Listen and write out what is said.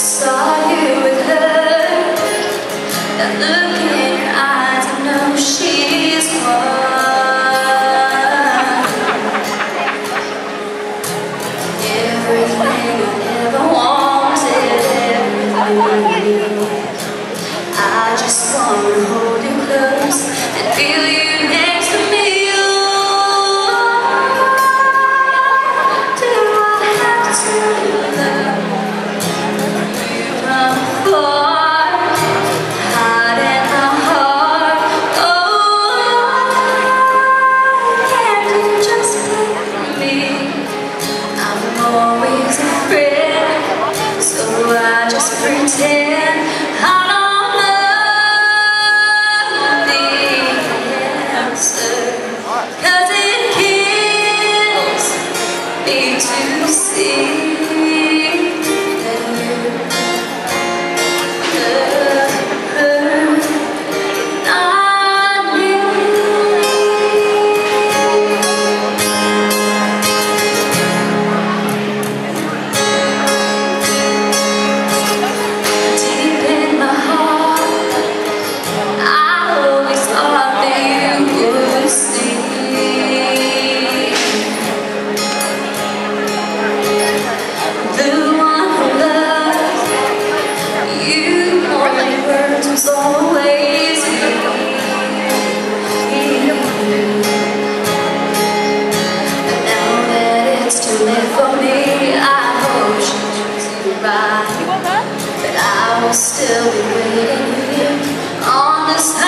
saw you with her. That look in your eyes, I know she's one. Everything I ever wanted, everything. I just wanna hold you close and feel you next to me. Do I have to love you from far, hide in my heart? Oh, can't you just look at me? I'm always afraid, so I just pretend I don't know the answer, 'cause it kills me to see that you love her, not me. Deep in my heart, I always thought that you would see the one who loves you more than words was always you. And now that it's too late for me, I hope she treats you right. But I will still be waiting here on this